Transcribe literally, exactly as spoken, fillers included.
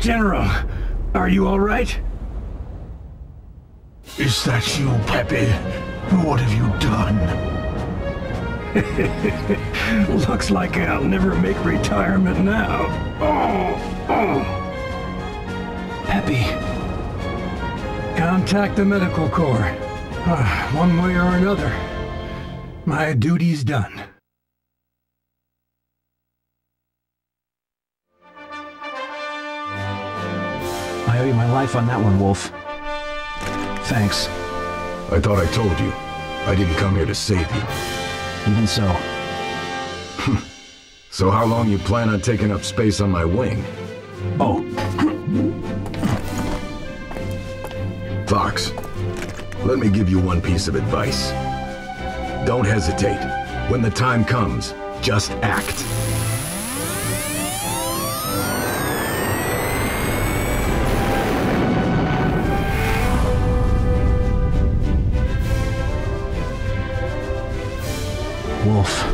General, are you all right? Is that you, Pepe? What have you done? Looks like I'll never make retirement now. Oh, oh. Pepe. Contact the medical corps. Uh, one way or another. My duty's done. I owe you my life on that one, Wolf. Thanks. I thought I told you. I didn't come here to save you. Even so. So how long you plan on taking up space on my wing? Oh. Fox, let me give you one piece of advice. Don't hesitate. When the time comes, just act. Wolf.